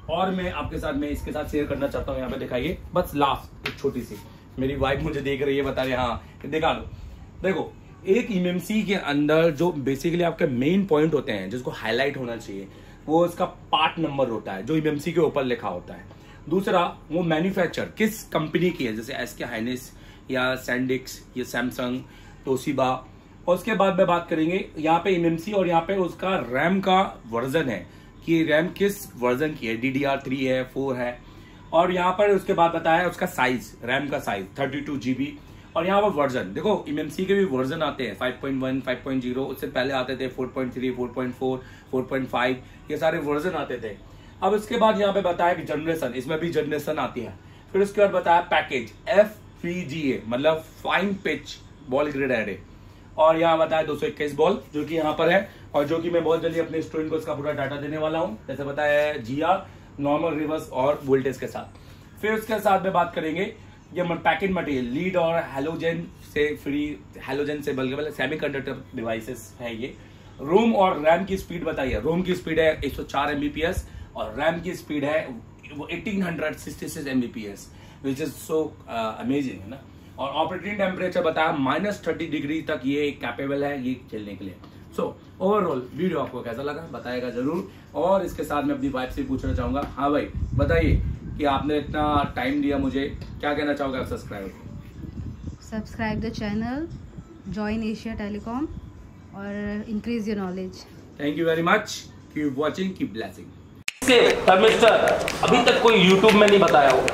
और मैं आपके साथ मैं इसके साथ शेयर करना चाहता हूँ, यहाँ पे दिखाइए बस लास्ट एक छोटी सी, मेरी वाइफ मुझे देख रही है, बता रही है हाँ दिखा दो। देखो एक एमएमसी के अंदर जो बेसिकली आपके मेन पॉइंट होते हैं जिसको हाईलाइट होना चाहिए वो इसका पार्ट नंबर होता है जो एमएमसी के ऊपर लिखा होता है। दूसरा वो मैन्युफैक्चर किस कंपनी की है, जैसे एसके हाइनेस या सैंडिक्स या सैमसंग, तोशिबा। और उसके बाद में बात करेंगे यहाँ पे एमएमसी और यहाँ पे उसका रैम का वर्जन है कि रैम किस वर्जन की है, DDR3 है, 4 है। और यहाँ पर उसके बाद बताया उसका साइज, रैम का साइज 32 GB। और यहाँ पर वर्जन देखो एमएमसी के भी वर्जन आते हैं 5.1, 5.0, उससे पहले आते थे 4.3, 4.4, 4.5, ये सारे वर्जन आते थे। अब उसके बाद यहाँ पे बताया कि जनरेशन, इसमें भी जनरेशन आती है। फिर उसके बाद बताया पैकेज FPGA मतलब fine pitch ball grid array. और यहाँ बताया 221 बॉल जो कि यहाँ पर है और जो कि मैं बहुत जल्दी अपने स्टूडेंट को इसका पूरा डाटा देने वाला हूँ, जैसे बताया GR, नॉर्मल, रिवर्स और वोल्टेज के साथ। फिर उसके साथ में बात करेंगे ये पैकेज मटेरियल, लीड और हैलोजन से फ्री, हैलोजन से बल्कि सेमीकंडक्टर डिवाइसेस है ये। रोम और रैम की स्पीड बताइए, रोम की स्पीड है 104 Mbps और रैम की स्पीड है 1866 Mbps, which is so amazing है ना। और ऑपरेटिंग टेम्परेचर बताया -30 डिग्री तक ये कैपेबल है ये चलने के लिए। सो ओवरऑल वीडियो आपको कैसा लगा बताएगा जरूर। और इसके साथ मैं अपनी वाइफ से पूछना चाहूंगा, हाँ भाई बताइए कि आपने इतना टाइम दिया मुझे, क्या कहना चाहोगे आप subscribe the channel, join Asia telecom और increase your knowledge. Thank you very much, keep watching, keep blessing. Mister अभी तक कोई यूट्यूब में नहीं बताया हो।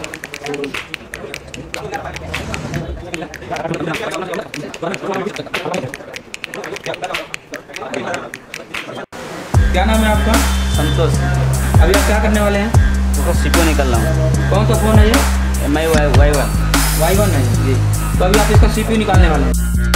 क्या नाम है आपका? संतोष। अभी आप क्या करने वाले हैं? तो सीपीयू निकल रहा हूँ। कौन सा फ़ोन है ये? MI Y1 Y1 है जी। तो अभी आप इसका CPU निकालने वाले हैं।